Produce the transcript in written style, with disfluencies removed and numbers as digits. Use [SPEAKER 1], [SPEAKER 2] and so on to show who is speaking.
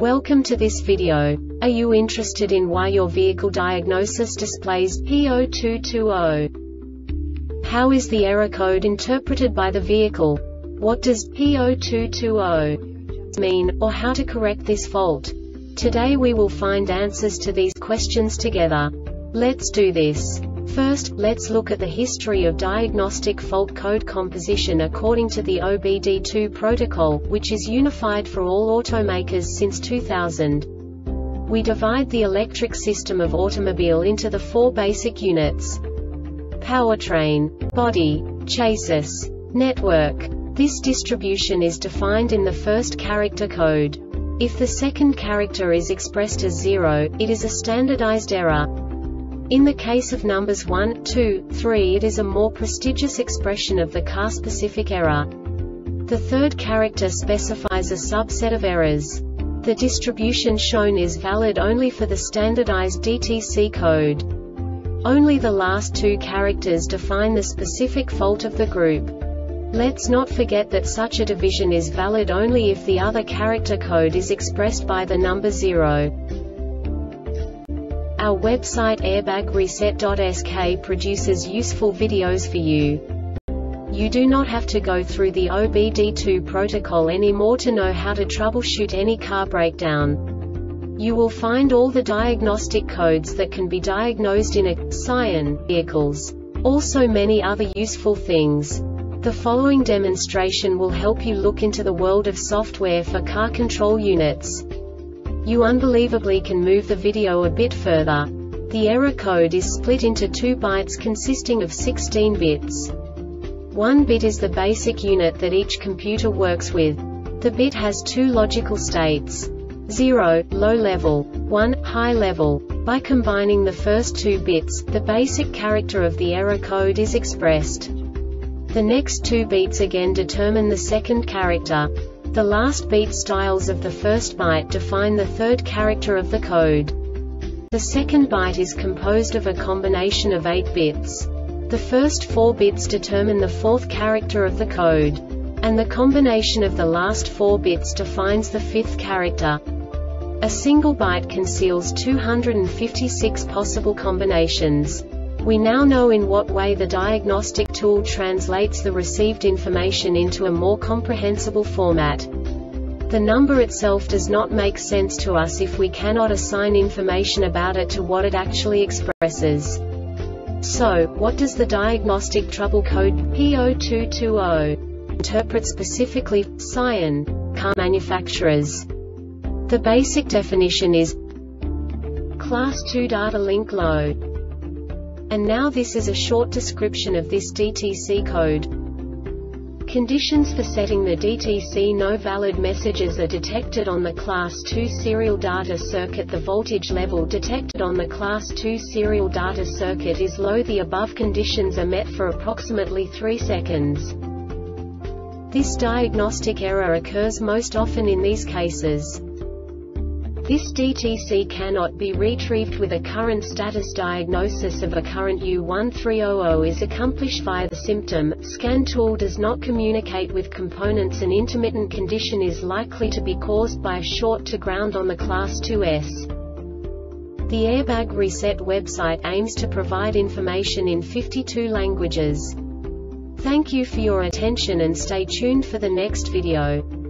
[SPEAKER 1] Welcome to this video. Are you interested in why your vehicle diagnosis displays P0220? How is the error code interpreted by the vehicle? What does P0220 mean, or how to correct this fault? Today we will find answers to these questions together. Let's do this. First, let's look at the history of diagnostic fault code composition according to the OBD2 protocol, which is unified for all automakers since 2000. We divide the electric system of automobile into the four basic units: powertrain, body, chassis, network. This distribution is defined in the first character code. If the second character is expressed as 0, it is a standardized error. In the case of numbers 1, 2, 3, it is a more prestigious expression of the car-specific error. The third character specifies a subset of errors. The distribution shown is valid only for the standardized DTC code. Only the last two characters define the specific fault of the group. Let's not forget that such a division is valid only if the other character code is expressed by the number 0. Our website airbagreset.sk produces useful videos for you. You do not have to go through the OBD2 protocol anymore to know how to troubleshoot any car breakdown. You will find all the diagnostic codes that can be diagnosed in a Scion vehicles. Also many other useful things. The following demonstration will help you look into the world of software for car control units. You unbelievably can move the video a bit further. The error code is split into 2 bytes consisting of 16 bits. 1 bit is the basic unit that each computer works with. The bit has 2 logical states: 0, low level, 1, high level. By combining the first 2 bits, the basic character of the error code is expressed. The next 2 beats again determine the second character. The last beat styles of the first byte define the third character of the code. The second byte is composed of a combination of 8 bits. The first 4 bits determine the fourth character of the code. And the combination of the last 4 bits defines the fifth character. A single byte conceals 256 possible combinations. We now know in what way the diagnostic tool translates the received information into a more comprehensible format. The number itself does not make sense to us if we cannot assign information about it to what it actually expresses. So, what does the diagnostic trouble code P0220 interpret specifically for Scion car manufacturers? The basic definition is Class 2 data link low. And now this is a short description of this DTC code. Conditions for setting the DTC no valid messages are detected on the Class 2 serial data circuit. The voltage level detected on the Class 2 serial data circuit is low. The above conditions are met for approximately 3 seconds. This diagnostic error occurs most often in these cases. This DTC cannot be retrieved with a current status. Diagnosis of a current U1300 is accomplished via the symptom scan tool. Does not communicate with components. An intermittent condition is likely to be caused by a short to ground on the Class 2S. The Airbag Reset website aims to provide information in 52 languages. Thank you for your attention and stay tuned for the next video.